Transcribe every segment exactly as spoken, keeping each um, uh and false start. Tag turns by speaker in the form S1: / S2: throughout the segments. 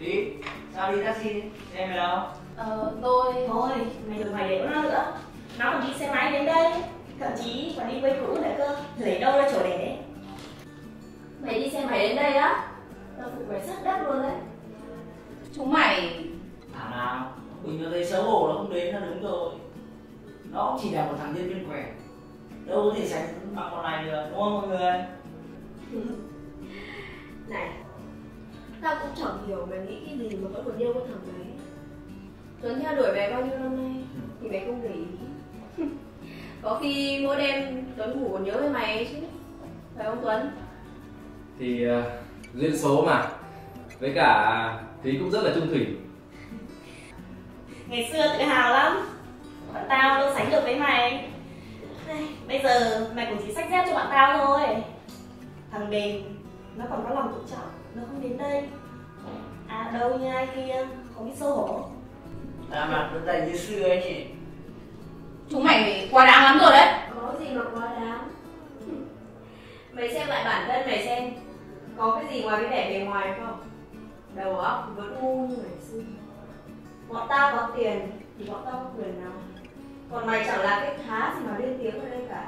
S1: Tí, sao đi taxi đi? Xe mày đâu?
S2: Ờ, tôi...
S3: Thôi, mày đừng mày để nó nữa. Nó còn đi xe máy đến đây, thậm chí còn đi quay cũ nữa cơ. Lấy đâu ra chỗ để?
S2: Mày đi xe máy đến đây á?
S3: Tao phụ mày sắt đất luôn đấy.
S2: Chúng mày...
S1: Thảo nào, mình nó thấy xấu hổ nó không đến là đúng rồi. Nó cũng chỉ là một thằng nhân viên quẻ, đâu có thể sánh bằng con này được, đúng không mọi người?
S3: Này, tao cũng chẳng hiểu mày nghĩ cái gì mà vẫn còn yêu con thằng đấy. Tuấn theo đuổi mày bao nhiêu năm nay thì mày không để ý. Có khi mỗi đêm Tuấn ngủ còn nhớ về mày ấy chứ, phải không Tuấn?
S4: Thì uh, duyên số mà. Với cả Thúy cũng rất là chung thủy.
S3: Ngày xưa tự hào lắm, bọn tao đâu sánh được với mày. Bây giờ mày cũng chỉ xách dép cho bọn tao thôi. Thằng Đền nó còn có lòng tự trọng, nó không đến đây. À đâu như ai kia, không biết xấu hổ.
S1: À mặt nó dày như xưa ấy nhỉ?
S2: Chúng mày quá đáng lắm rồi đấy.
S3: Có gì mà quá đáng. Mày xem lại bản thân mày xem, có cái gì ngoài cái vẻ bề ngoài không? Đầu óc vẫn ngu như ngày xưa. Bọn tao có tiền thì bọn tao có quyền nào, còn mày chẳng là cái thá gì mà lên tiếng ở đây cả.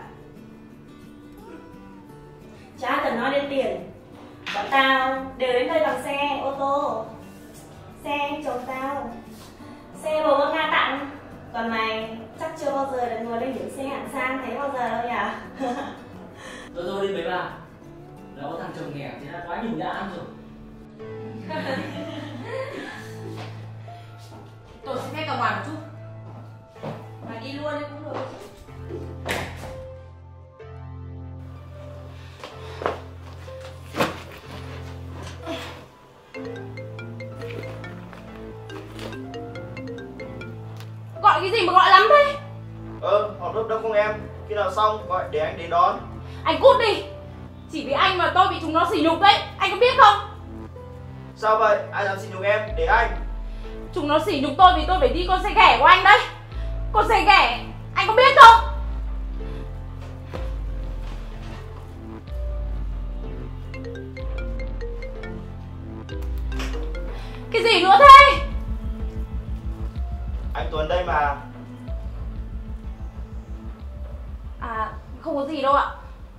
S3: Chả cần nói đến tiền, bọn tao đều đến đây bằng xe ô tô. Xe chồng tao, xe bồ con Nga tặng. Còn mày chắc chưa bao giờ được ngồi lên những xe hạng sang thế bao giờ đâu nhỉ?
S1: Rồi rồi đi mấy bà, nó có thằng chồng nghèo thì đã quá nhục nhã rồi.
S2: Tôi xin phép ra ngoài một chút.
S3: Mày đi luôn đi cũng được.
S2: Gọi cái gì mà gọi lắm thế?
S5: Ờ, họp lớp đông không em? Khi nào xong gọi để anh đến đón.
S2: Anh cút đi. Chỉ vì anh mà tôi bị chúng nó sỉ nhục đấy, anh có biết không?
S5: Sao vậy? Ai dám xin nhục em? Để anh.
S2: Chúng nó sỉ nhục tôi vì tôi phải đi con xe ghẻ của anh đấy. Con xe ghẻ, anh có biết không? Cái gì nữa thế?
S5: Anh Tuấn đây mà.
S2: À, không có gì đâu ạ.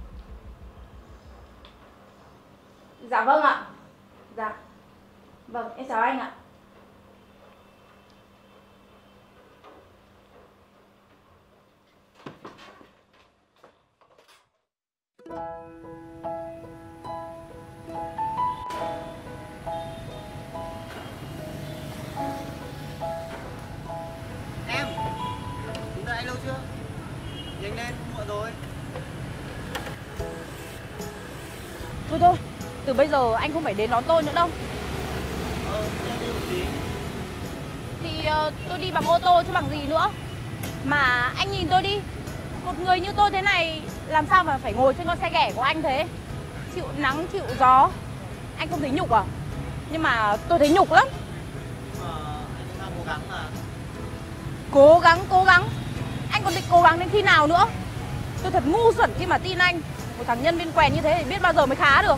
S2: Dạ vâng ạ. Dạ. Vâng, em chào anh ạ.
S5: Em, chúng ta anh lâu chưa? Nhanh lên, muộn rồi.
S2: Thôi thôi, từ bây giờ anh không phải đến đón tôi nữa đâu.
S5: Ờ, em đi một tí.
S2: Thì uh, tôi đi bằng ô tô chứ bằng gì nữa. Mà anh nhìn tôi đi, một người như tôi thế này làm sao mà phải ngồi trên con xe ghẻ của anh thế? Chịu nắng, chịu gió. Anh không thấy nhục à? Nhưng mà tôi thấy nhục lắm.
S5: Mà anh đang cố gắng mà.
S2: Cố gắng, cố gắng. Anh còn định cố gắng đến khi nào nữa? Tôi thật ngu xuẩn khi mà tin anh. Một thằng nhân viên quèn như thế thì biết bao giờ mới khá được.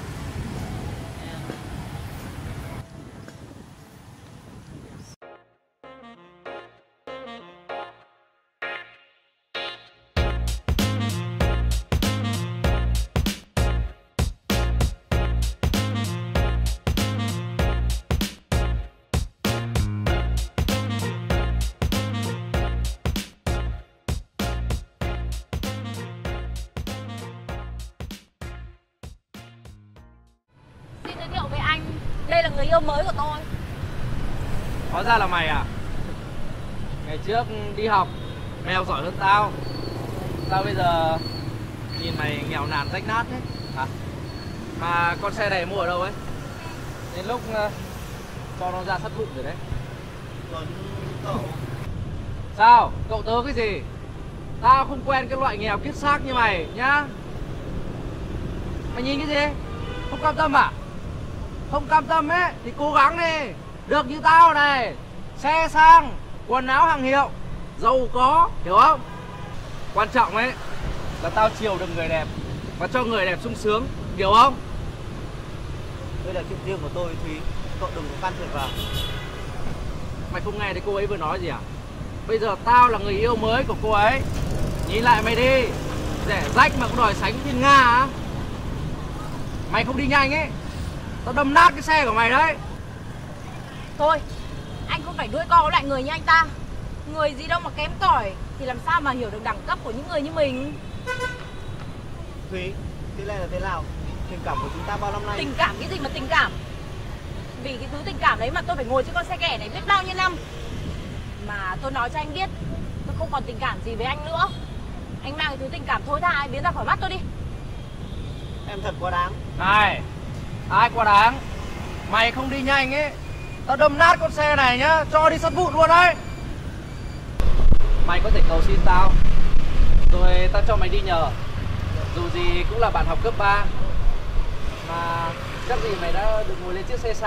S2: Đây là người yêu mới của tôi.
S4: Hóa ra là mày à? Ngày trước đi học mày học giỏi hơn tao. Sao bây giờ nhìn mày nghèo nàn rách nát thế hả? Mà con xe này mua ở đâu ấy? Đến lúc uh, cho nó ra sắt vụn rồi đấy.
S5: Tuấn, cậu.
S4: Sao? Cậu tớ cái gì? Tao không quen cái loại nghèo kiết xác như mày nhá. Mày nhìn cái gì? Không cam tâm à? Không cam tâm ấy thì cố gắng đi. Được như tao này, xe sang, quần áo hàng hiệu, giàu có, hiểu không? Quan trọng ấy là tao chiều được người đẹp và cho người đẹp sung sướng, hiểu không?
S5: Ừ, đây là chuyện riêng của tôi, Thúy. Cậu đừng có can thiệp vào.
S4: Mày không nghe thấy cô ấy vừa nói gì à? Bây giờ tao là người yêu mới của cô ấy. Nhìn lại mày đi, rẻ rách mà cũng đòi sánh thiên Nga á. Mày không đi nhanh ấy, tao đâm nát cái xe của mày đấy.
S2: Thôi, anh không phải đuôi co với loại người như anh ta. Người gì đâu mà kém cỏi thì làm sao mà hiểu được đẳng cấp của những người như mình.
S5: Thúy, thế này là thế nào? Tình cảm của chúng ta bao năm nay.
S2: Tình cảm cái gì mà tình cảm? Vì cái thứ tình cảm đấy mà tôi phải ngồi trên con xe ghẻ này biết bao nhiêu năm. Mà tôi nói cho anh biết, tôi không còn tình cảm gì với anh nữa. Anh mang cái thứ tình cảm thối tha ấy biến ra khỏi mắt tôi đi.
S5: Em thật quá đáng.
S4: Này, ai quá đáng? Mày không đi nhanh ấy, tao đâm nát con xe này nhá, cho đi sắt vụn luôn đấy. Mày có thể cầu xin tao, rồi tao cho mày đi nhờ. Dù gì cũng là bạn học cấp ba, mà chắc gì mày đã được ngồi lên chiếc xe xa.